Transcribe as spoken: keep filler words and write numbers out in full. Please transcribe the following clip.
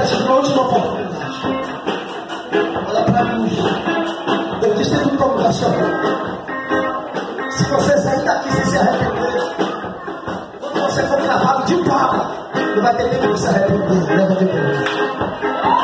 te dou uma última oportunidade. Olha para mim. Eu disse tudo como nacional. Se você sair daqui sem se arrepender, quando você for cravado de pau, não vai ter tempo de se arrepender. Leva de Deus.